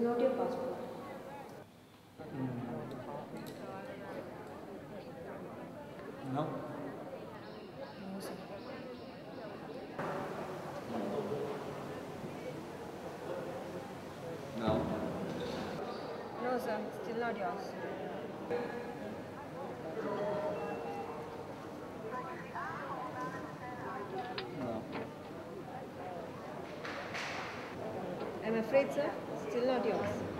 not your passport. No. No, sir. No. No, sir. Still not yours. No. I'm afraid, sir. Still not yours.